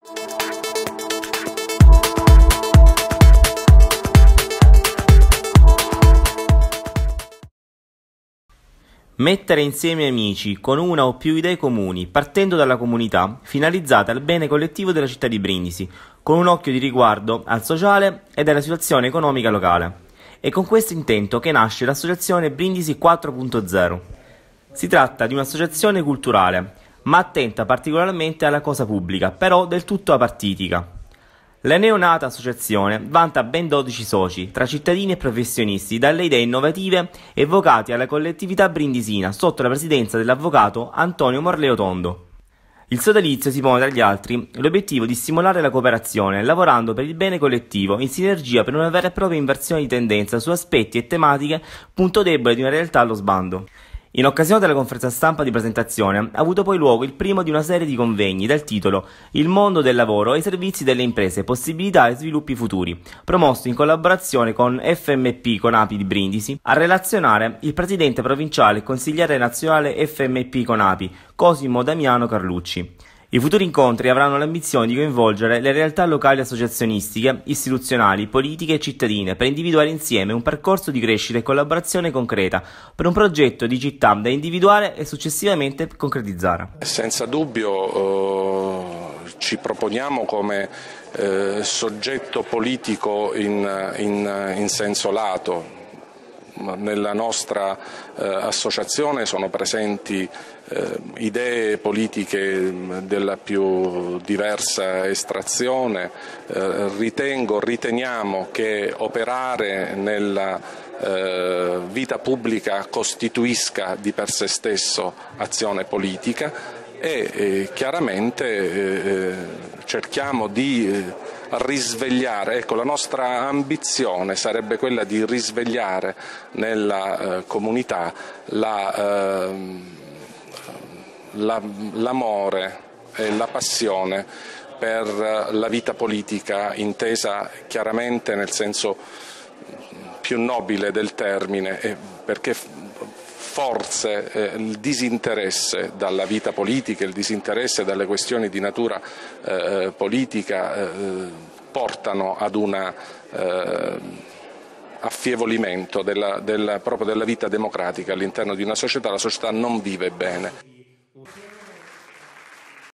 Mettere insieme amici con una o più idee comuni, partendo dalla comunità, finalizzate al bene collettivo della città di Brindisi, con un occhio di riguardo al sociale ed alla situazione economica locale. È con questo intento che nasce l'associazione Brindisi 4.0. Si tratta di un'associazione culturale, ma attenta particolarmente alla cosa pubblica, però del tutto apartitica. La neonata associazione vanta ben 12 soci, tra cittadini e professionisti, dalle idee innovative evocate alla collettività brindisina sotto la presidenza dell'avvocato Antonio Morleo Tondo. Il sodalizio si pone tra gli altri l'obiettivo di stimolare la cooperazione, lavorando per il bene collettivo, in sinergia per una vera e propria inversione di tendenza su aspetti e tematiche punto debole di una realtà allo sbando. In occasione della conferenza stampa di presentazione ha avuto poi luogo il primo di una serie di convegni dal titolo Il mondo del lavoro e i servizi delle imprese, possibilità e sviluppi futuri, promosso in collaborazione con FMP Conapi di Brindisi. A relazionare il presidente provinciale e consigliere nazionale FMP Conapi, Cosimo Damiano Carlucci. I futuri incontri avranno l'ambizione di coinvolgere le realtà locali associazionistiche, istituzionali, politiche e cittadine per individuare insieme un percorso di crescita e collaborazione concreta per un progetto di città da individuare e successivamente concretizzare. Senza dubbio ci proponiamo come soggetto politico in senso lato. Nella nostra associazione sono presenti idee politiche della più diversa estrazione. Riteniamo che operare nella vita pubblica costituisca di per sé stesso azione politica e chiaramente cerchiamo di risvegliare, ecco, la nostra ambizione sarebbe quella di risvegliare nella comunità l'amore e la passione per la vita politica intesa chiaramente nel senso più nobile del termine, perché forse il disinteresse dalla vita politica, il disinteresse dalle questioni di natura politica portano ad un affievolimento proprio della vita democratica all'interno di una società. La società non vive bene.